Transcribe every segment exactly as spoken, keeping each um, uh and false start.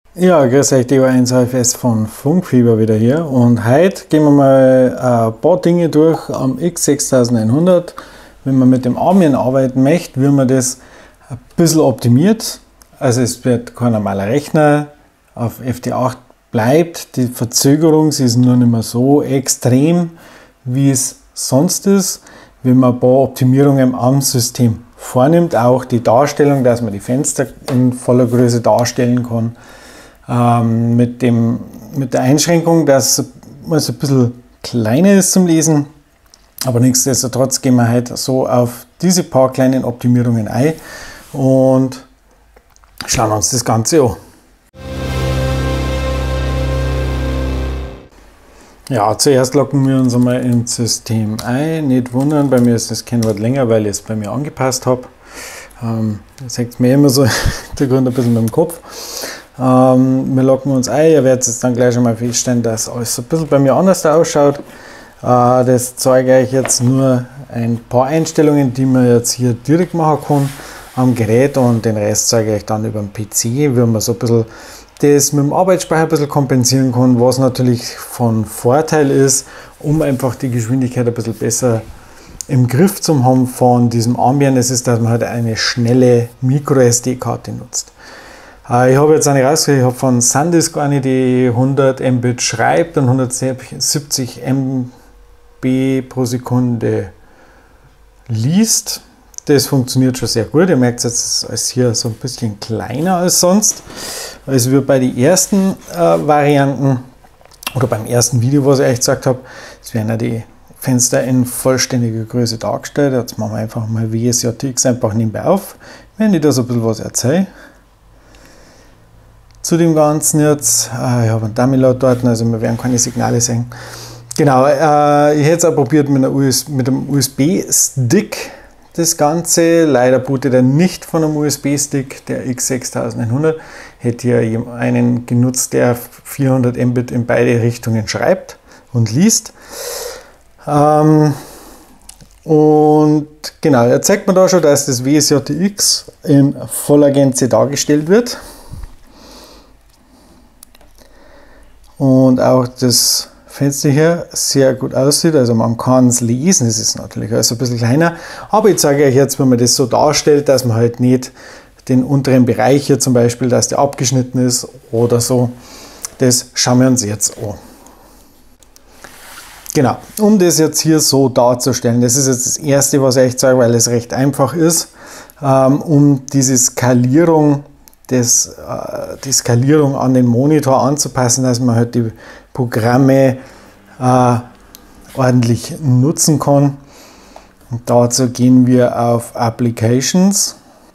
Ja, grüß euch, D O eins H F S von Funkfieber wieder hier, und heute gehen wir mal ein paar Dinge durch am X sechstausendeinhundert. Wenn man mit dem Ambien arbeiten möchte, wird man das ein bisschen optimiert. Also es wird kein normaler Rechner, auf F T acht bleibt, die Verzögerung sie ist nur nicht mehr so extrem, wie es sonst ist, wenn man ein paar Optimierungen am System vornimmt. Auch die Darstellung, dass man die Fenster in voller Größe darstellen kann. Ähm, mit, dem, mit der Einschränkung, dass es ein bisschen kleiner ist zum Lesen, aber nichtsdestotrotz gehen wir halt so auf diese paar kleinen Optimierungen ein und schauen uns das Ganze an. Ja, zuerst loggen wir uns einmal ins System ein. Nicht wundern, bei mir ist das Kennwort länger, weil ich es bei mir angepasst habe. Ähm, das sagt mir immer so der Grund ein bisschen mit dem Kopf. Ähm, wir loggen uns ein. Ihr werdet jetzt dann gleich schon mal feststellen, dass alles ein bisschen bei mir anders ausschaut. Äh, das zeige ich jetzt nur ein paar Einstellungen, die man jetzt hier direkt machen kann am Gerät, und den Rest zeige ich dann über den P C, wie man so ein bisschen das mit dem Arbeitsspeicher ein bisschen kompensieren kann, was natürlich von Vorteil ist, um einfach die Geschwindigkeit ein bisschen besser im Griff zu haben von diesem Ambien. Das ist, dass man halt eine schnelle Micro S D-Karte nutzt. Ich habe jetzt eine rausgekriegt, ich habe von SanDisk eine, die hundert Mbit schreibt und hundertsiebzig Megabyte pro Sekunde liest. Das funktioniert schon sehr gut. Ihr merkt jetzt, es ist hier so ein bisschen kleiner als sonst. Also wie bei den ersten äh, Varianten oder beim ersten Video, was ich euch gesagt habe, es werden ja die Fenster in vollständiger Größe dargestellt. Jetzt machen wir einfach mal W S J X einfach nebenbei auf, wenn ich da so ein bisschen was erzähle. Zu dem Ganzen jetzt, äh, ich habe einen Dummy-Load dort, also wir werden keine Signale sehen. Genau, äh, ich hätte es auch probiert mit, einer U S, mit einem U S B-Stick das Ganze. Leider bootet er nicht von einem U S B-Stick, der X sechstausendeinhundert. Hätte hier einen genutzt, der vierhundert Mbit in beide Richtungen schreibt und liest. Ähm, und genau, er zeigt mir da schon, dass das W S J X in voller Gänze dargestellt wird. Und auch das Fenster hier sehr gut aussieht, also man kann es lesen, es ist natürlich also ein bisschen kleiner, aber ich zeige euch jetzt, wenn man das so darstellt, dass man halt nicht den unteren Bereich hier zum Beispiel, dass der abgeschnitten ist oder so. Das schauen wir uns jetzt an. Genau, um das jetzt hier so darzustellen, das ist jetzt das erste, was ich euch zeige, weil es recht einfach ist, um diese Skalierung Das, äh, die Skalierung an den Monitor anzupassen, dass man halt die Programme äh, ordentlich nutzen kann. Und dazu gehen wir auf Applications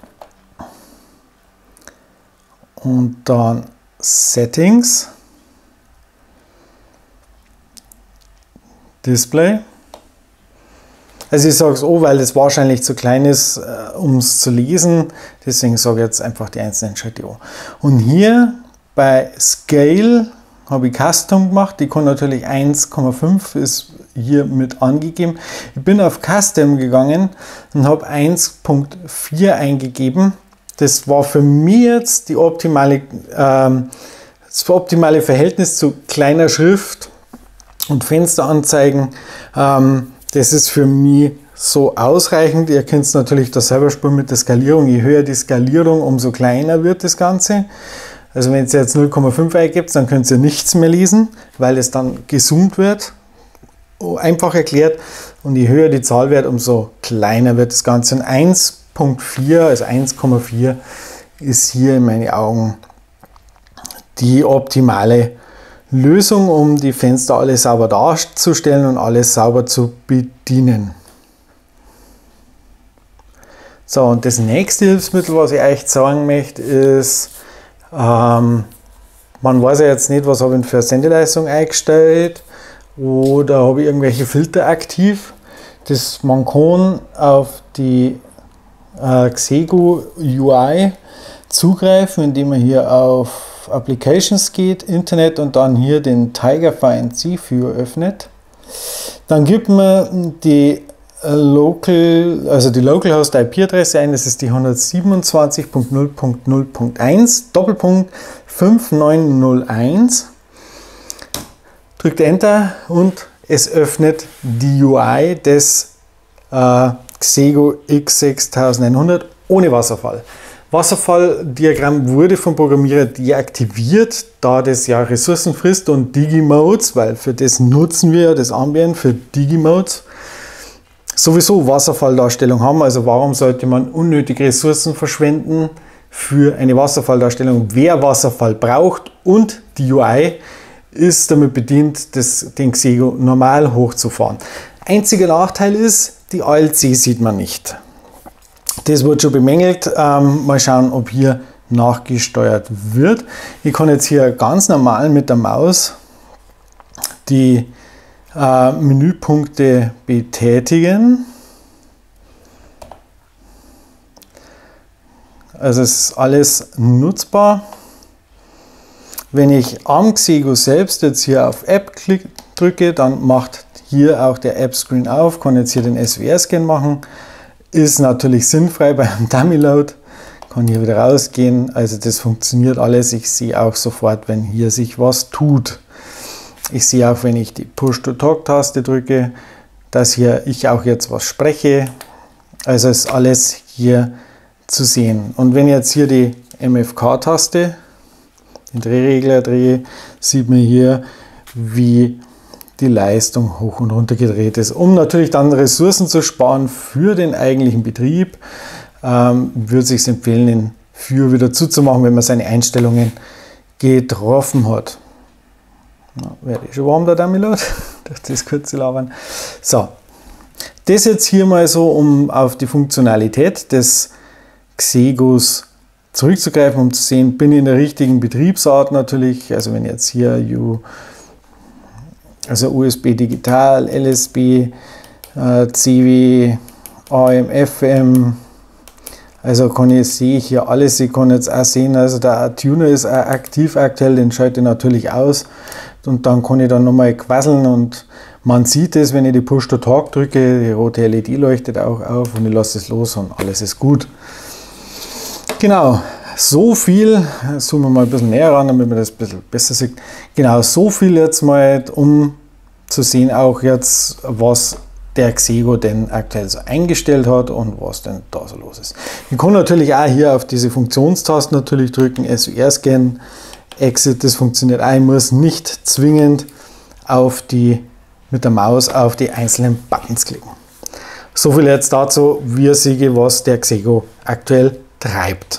und dann Settings, Display. Also ich sage es auch, weil es wahrscheinlich zu klein ist, äh, um es zu lesen. Deswegen sage ich jetzt einfach die einzelnen Schritte an. Und hier bei Scale habe ich Custom gemacht. Die kann natürlich eins Komma fünf ist hier mit angegeben. Ich bin auf Custom gegangen und habe eins Komma vier eingegeben. Das war für mich jetzt die optimale, ähm, das optimale Verhältnis zu kleiner Schrift und Fensteranzeigen. Ähm, Das ist für mich so ausreichend. Ihr könnt es natürlich da selber spielen mit der Skalierung. Je höher die Skalierung, umso kleiner wird das Ganze. Also wenn ihr jetzt null Komma fünf eingebt, dann könnt ihr nichts mehr lesen, weil es dann gezoomt wird. Einfach erklärt. Und je höher die Zahl wird, umso kleiner wird das Ganze. Und eins Komma vier, also eins Komma vier, ist hier in meinen Augen die optimale Lösung, um die Fenster alle sauber darzustellen und alles sauber zu bedienen. So, und das nächste Hilfsmittel, was ich euch sagen möchte, ist, ähm, man weiß ja jetzt nicht, was habe ich für Sendeleistung eingestellt oder habe ich irgendwelche Filter aktiv. Das, man kann auf die äh, Xegu U I zugreifen, indem man hier auf Applications geht, Internet, und dann hier den Tiger Find C Viewer öffnet. Dann gibt man die Local, also die Localhost I P-Adresse ein, das ist die hundertsiebenundzwanzig Punkt null Punkt null Punkt eins Doppelpunkt fünf neun null eins. Drückt Enter und es öffnet die U I des äh, Xego X sechstausendeinhundert ohne Wasserfall. Wasserfalldiagramm wurde vom Programmierer deaktiviert, da das ja Ressourcen frisst und Digimodes, weil für das nutzen wir das Ambient für Digimodes, sowieso Wasserfalldarstellung haben. Also warum sollte man unnötig Ressourcen verschwenden für eine Wasserfalldarstellung? Wer Wasserfall braucht und die U I ist damit bedient, das, den Xego normal hochzufahren. Einziger Nachteil ist, die A L C sieht man nicht. Das wird schon bemängelt. Ähm, mal schauen, ob hier nachgesteuert wird. Ich kann jetzt hier ganz normal mit der Maus die äh, Menüpunkte betätigen. Also es ist alles nutzbar. Wenn ich am Xego selbst jetzt hier auf App klick, drücke, dann macht hier auch der App-Screen auf, kann jetzt hier den S W R-Scan machen. Ist natürlich sinnfrei beim Dummy-Load, kann hier wieder rausgehen, also das funktioniert alles. Ich sehe auch sofort, wenn hier sich was tut. Ich sehe auch, wenn ich die Push-to-Talk-Taste drücke, dass hier ich auch jetzt was spreche. Also ist alles hier zu sehen. Und wenn ich jetzt hier die M F K-Taste, den Drehregler drehe, sieht man hier, wie die Leistung hoch und runter gedreht ist. Um natürlich dann Ressourcen zu sparen für den eigentlichen Betrieb, ähm, würde es sich empfehlen, den Für wieder zuzumachen, wenn man seine Einstellungen getroffen hat. Na, werde ich schon warm, der Dummy-Load, durch das kurze Labern. So, das jetzt hier mal so, um auf die Funktionalität des Xegos zurückzugreifen, um zu sehen, bin ich in der richtigen Betriebsart natürlich. Also wenn jetzt hier U Also U S B Digital, L S B, äh, C W, A M, F M, also kann ich, sehe ich hier alles. Ich kann jetzt auch sehen, also der Tuner ist auch aktiv aktuell, den schalte ich natürlich aus und dann kann ich dann nochmal quasseln und man sieht es, wenn ich die Push-to-Talk drücke, die rote L E D leuchtet auch auf und ich lasse es los und alles ist gut. Genau. So viel, zoomen wir mal ein bisschen näher ran, damit man das ein bisschen besser sieht. Genau, so viel jetzt mal, um zu sehen auch jetzt, was der Xego denn aktuell so eingestellt hat und was denn da so los ist. Ich kann natürlich auch hier auf diese Funktionstasten natürlich drücken, S W R-Scan, Exit, das funktioniert auch. Ich muss nicht zwingend auf die, mit der Maus auf die einzelnen Buttons klicken. So viel jetzt dazu, wie ich sehe, was der Xego aktuell treibt.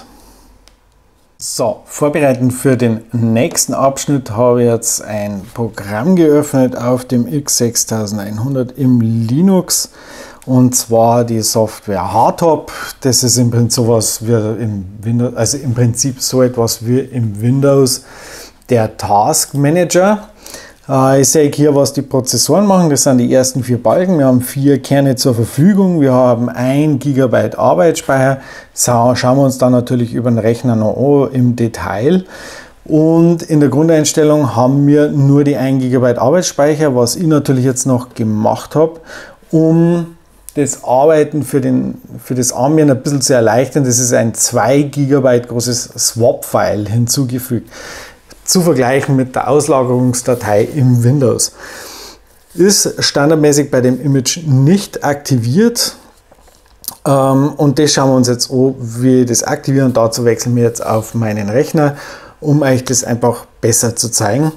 So, vorbereitend für den nächsten Abschnitt habe ich jetzt ein Programm geöffnet auf dem X sechstausendeinhundert im Linux, und zwar die Software Hardtop. Das ist im Prinzip sowas wie im Windows, also im Prinzip so etwas wie im Windows der Task Manager. Ich sehe hier, was die Prozessoren machen. Das sind die ersten vier Balken. Wir haben vier Kerne zur Verfügung. Wir haben ein Gigabyte Arbeitsspeicher. Schauen wir uns dann natürlich über den Rechner noch an im Detail. Und in der Grundeinstellung haben wir nur die ein Gigabyte Arbeitsspeicher, was ich natürlich jetzt noch gemacht habe, um das Arbeiten für, den, für das Ambient ein bisschen zu erleichtern. Das ist ein zwei Gigabyte großes Swap-File hinzugefügt, zu vergleichen mit der Auslagerungsdatei im Windows. Ist standardmäßig bei dem Image nicht aktiviert. Ähm, und das schauen wir uns jetzt an, wie wir das aktivieren. Und dazu wechseln wir jetzt auf meinen Rechner, um euch das einfach besser zu zeigen,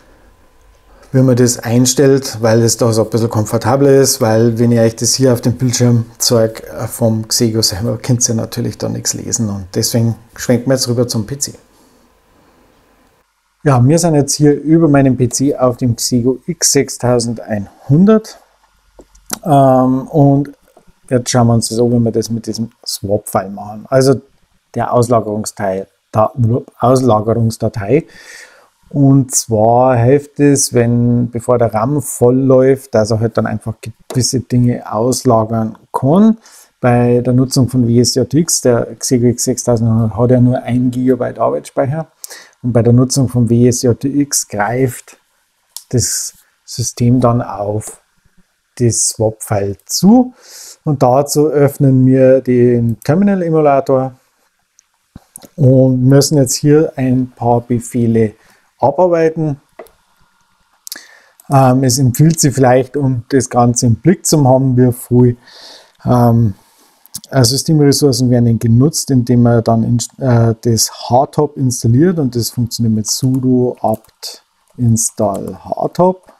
wie man das einstellt, weil es da so ein bisschen komfortabler ist, weil wenn ihr euch das hier auf dem Bildschirm zeigt vom Xego selber, könnt ihr natürlich da nichts lesen, und deswegen schwenken wir jetzt rüber zum P C. Ja, wir sind jetzt hier über meinem P C auf dem Xego X sechstausendeinhundert ähm, und jetzt schauen wir uns das an, wie wir das mit diesem Swap-File machen. Also der Auslagerungsteil, da, Auslagerungsdatei. Und zwar hilft es, wenn, bevor der RAM voll läuft, dass er halt dann einfach gewisse Dinge auslagern kann. Bei der Nutzung von W S J X, der Xego X sechstausendeinhundert hat ja nur ein Gigabyte Arbeitsspeicher. Und bei der Nutzung von W S J X greift das System dann auf das Swap-File zu und dazu öffnen wir den Terminal-Emulator und müssen jetzt hier ein paar Befehle abarbeiten. Ähm, es empfiehlt sich vielleicht, um das Ganze im Blick zu haben, wie viel ähm, Systemressourcen werden genutzt, indem man dann in, äh, das Hardtop installiert, und das funktioniert mit sudo apt install hardtop.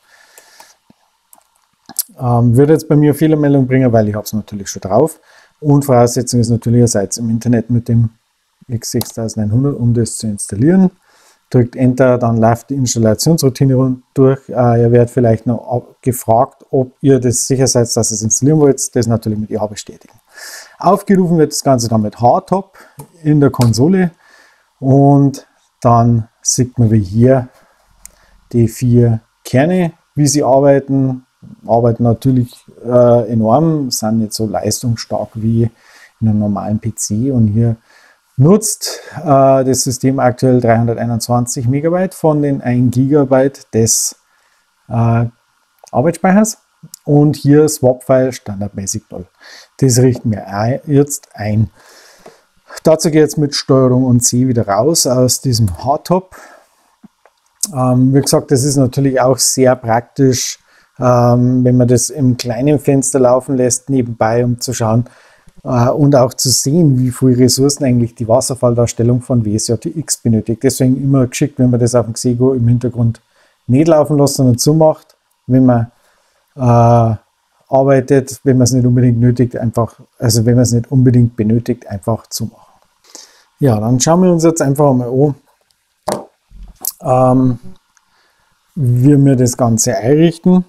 Ähm, würde jetzt bei mir Fehlermeldung bringen, weil ich habe es natürlich schon drauf. Und Voraussetzung ist natürlich, ihr seid im Internet mit dem x sechstausendeinhundert, um das zu installieren. Drückt Enter, dann läuft die Installationsroutine durch. Äh, ihr werdet vielleicht noch gefragt, ob ihr das sicher seid, dass ihr es installieren wollt. Das natürlich mit Ja bestätigen. Aufgerufen wird das Ganze dann mit Hardtop in der Konsole, und dann sieht man wie hier die vier Kerne, wie sie arbeiten. Arbeiten natürlich äh, enorm, sind nicht so leistungsstark wie in einem normalen P C, und hier nutzt äh, das System aktuell dreihunderteinundzwanzig Megabyte von den ein Gigabyte des äh, Arbeitsspeichers, und hier Swap-File standardmäßig null. Das richten wir ein, jetzt ein. Dazu geht es mit Steuerung und C wieder raus aus diesem Hardtop. Ähm, wie gesagt, das ist natürlich auch sehr praktisch, ähm, wenn man das im kleinen Fenster laufen lässt, nebenbei, um zu schauen, und auch zu sehen, wie viele Ressourcen eigentlich die Wasserfalldarstellung von W S J X benötigt. Deswegen immer geschickt, wenn man das auf dem Xego im Hintergrund nicht laufen lässt, sondern zumacht, wenn man äh, arbeitet, wenn man es nicht unbedingt nötigt, einfach, also wenn man es nicht unbedingt benötigt, einfach zumachen. Ja, dann schauen wir uns jetzt einfach mal an, ähm, wie wir das Ganze einrichten.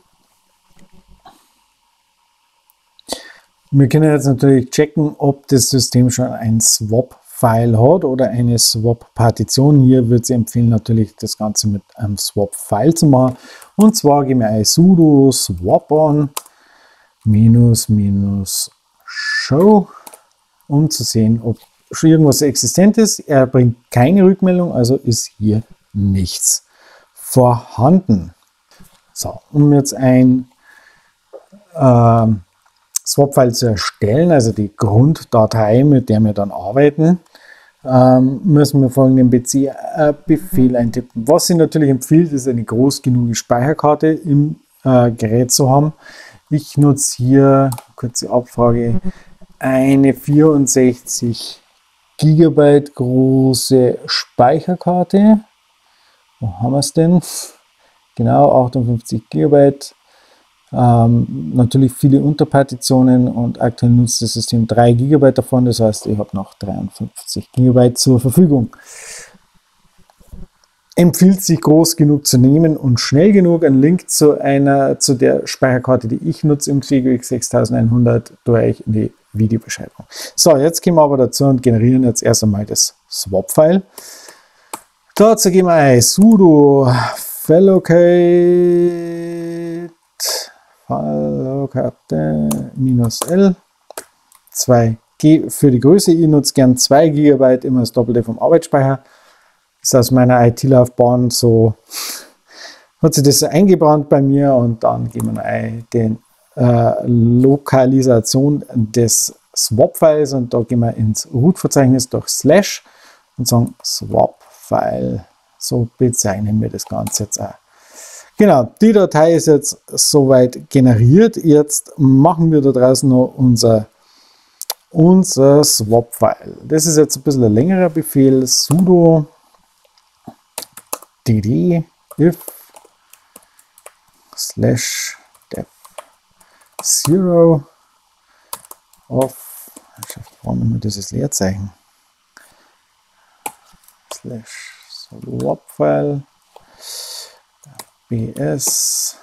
Wir können jetzt natürlich checken, ob das System schon ein Swap-File hat oder eine Swap-Partition. Hier würde ich empfehlen, natürlich das Ganze mit einem Swap-File zu machen. Und zwar gehen wir ein sudo swap-on minus minus show, um zu sehen, ob schon irgendwas existent ist. Er bringt keine Rückmeldung, also ist hier nichts vorhanden. So, um jetzt ein äh, Swap-File zu erstellen, also die Grunddatei, mit der wir dann arbeiten, ähm, müssen wir folgenden B C-Befehl eintippen. Was sich natürlich empfiehlt, ist eine groß genug Speicherkarte im äh, Gerät zu haben. Ich nutze hier, kurze Abfrage, eine vierundsechzig Gigabyte große Speicherkarte. Wo haben wir es denn? Genau, achtundfünfzig Gigabyte. Ähm, natürlich viele Unterpartitionen, und aktuell nutzt das System drei Gigabyte davon, das heißt, ich habe noch dreiundfünfzig Gigabyte zur Verfügung. Empfiehlt sich, groß genug zu nehmen und schnell genug. Ein Link zu einer, zu der Speicherkarte, die ich nutze im Xego X sechstausendeinhundert, tue ich in die Videobeschreibung. So, jetzt gehen wir aber dazu und generieren jetzt erst einmal das Swap-File. Dazu gehen wir ein sudo fallocate minus L zwei G für die Größe. Ich nutze gern zwei Gigabyte, immer das Doppelte vom Arbeitsspeicher. Das ist aus meiner I T-Laufbahn so, hat sich das so eingebrannt bei mir, und dann geben wir ein, den äh, Lokalisation des Swap-Files, und da gehen wir ins Root-Verzeichnis durch Slash und sagen Swap-File. So bezeichnen wir das Ganze jetzt auch. Genau, die Datei ist jetzt soweit generiert. Jetzt machen wir da draußen noch unser, unser Swap-File. Das ist jetzt ein bisschen ein längerer Befehl. Sudo dd if slash def zero of, warum immer dieses Leerzeichen, slash Swap-File B S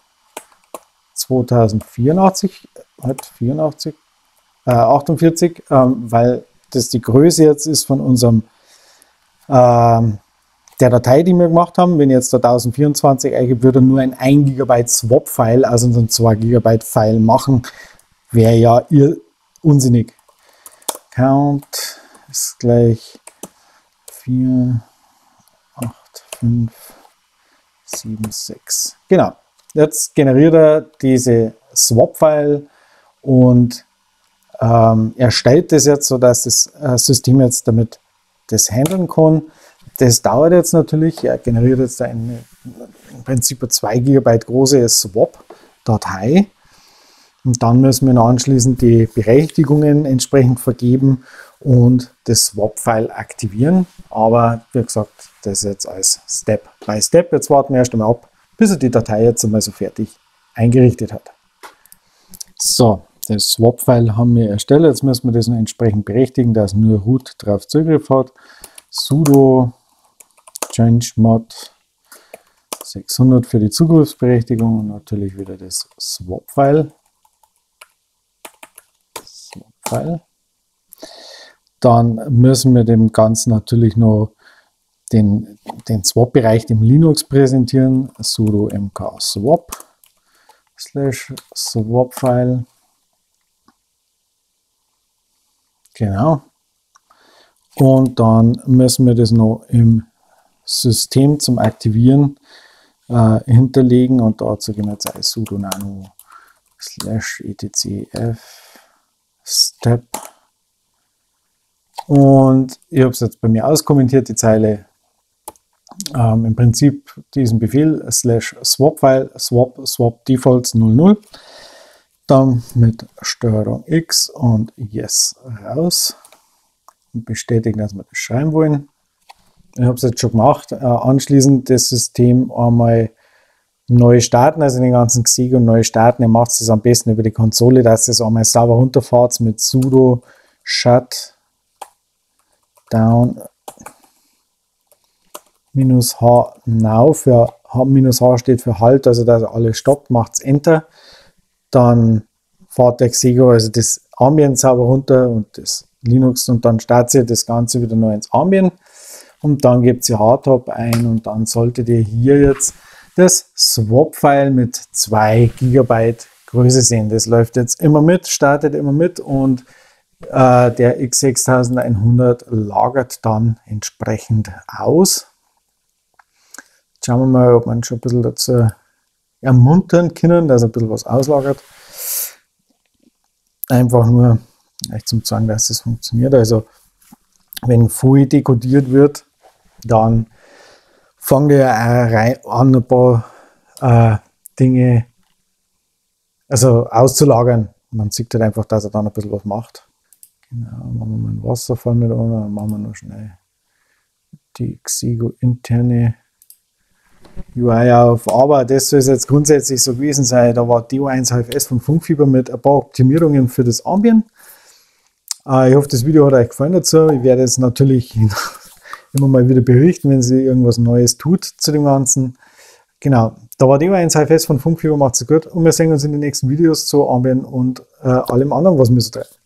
zweitausendvierundachtzig, hat vierundachtzig, äh, achtundvierzig, ähm, weil das die Größe jetzt ist von unserem ähm, der Datei, die wir gemacht haben. Wenn ich jetzt da tausendvierundzwanzig eingebe, würde er nur ein ein Gigabyte Swap-File aus unserem zwei Gigabyte File machen. Wäre ja ihr unsinnig. Count ist gleich vier, acht, fünf, sieben, sechs. Genau. Jetzt generiert er diese Swap-File und ähm, erstellt das jetzt, sodass das äh, System jetzt damit das handeln kann. Das dauert jetzt natürlich, er generiert jetzt eine im Prinzip eine zwei Gigabyte große Swap-Datei. Und dann müssen wir anschließend die Berechtigungen entsprechend vergeben und das Swap-File aktivieren. Aber wie gesagt, das ist jetzt als Step by Step. Jetzt warten wir erst einmal ab, bis er die Datei jetzt einmal so fertig eingerichtet hat. So, das Swap-File haben wir erstellt. Jetzt müssen wir das noch entsprechend berechtigen, dass nur root drauf Zugriff hat. Sudo changemod sechshundert für die Zugriffsberechtigung und natürlich wieder das Swap-File. Swap-File. Dann müssen wir dem Ganzen natürlich noch den, den Swap-Bereich im Linux präsentieren. Sudo mkswap slash Swap-File. Genau. Und dann müssen wir das noch im System zum Aktivieren äh, hinterlegen und dazu gehen wir jetzt als sudo nano slash etcf step. Und ich habe es jetzt bei mir auskommentiert, die Zeile. Ähm, Im Prinzip diesen Befehl slash swap-file swap swap defaults null null. Dann mit Steuerung X und Yes raus und bestätigen, dass wir das schreiben wollen. Ich habe es jetzt schon gemacht. Äh, anschließend das System einmal neu starten, also den ganzen Xego neu starten. Ihr macht es am besten über die Konsole, dass ihr es einmal sauber runterfahrt mit sudo shut down minus H now. Für H, minus H steht für Halt, also dass alles stoppt, macht Enter. Dann fahrt der Xego also das Ambient sauber runter und das Linux und dann startet ihr das Ganze wieder neu ins Ambient und dann gebt ihr Hardtop ein und dann solltet ihr hier jetzt das Swap-File mit zwei Gigabyte Größe sehen. Das läuft jetzt immer mit, startet immer mit und äh, der x sechstausendeinhundert lagert dann entsprechend aus. Jetzt schauen wir mal, ob man schon ein bisschen dazu ermuntern können, dass er ein bisschen was auslagert. Einfach nur echt zum zeigen, dass das funktioniert. Also wenn F U I dekodiert wird, dann fangen wir an, ein paar äh, Dinge also auszulagern. Man sieht halt einfach, dass er dann ein bisschen was macht. Genau, machen wir mal einen Wasserfall mit an, dann machen wir noch schnell die Xego interne U I auf. Aber das soll es jetzt grundsätzlich so gewesen sein. Da war D O eins H F S von Funkfieber mit ein paar Optimierungen für das Ambient. Äh, ich hoffe, das Video hat euch gefallen dazu. Ich werde es natürlich immer mal wieder berichten, wenn sie irgendwas Neues tut zu dem Ganzen. Genau, da war D O eins H F S von Funkfieber. Macht's gut und wir sehen uns in den nächsten Videos zu Ambient und äh, allem anderen, was wir so treiben.